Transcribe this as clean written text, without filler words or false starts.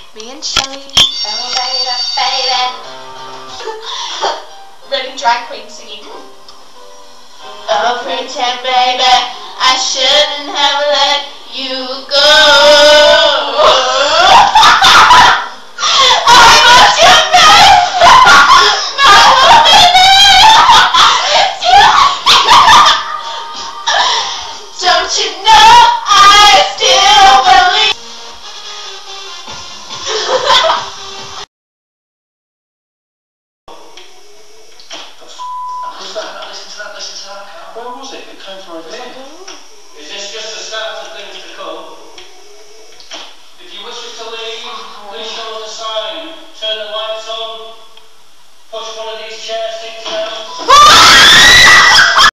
Me and Shelly. Oh baby, baby. Really drag queen singing. Oh pretend baby, I shouldn't have let you go.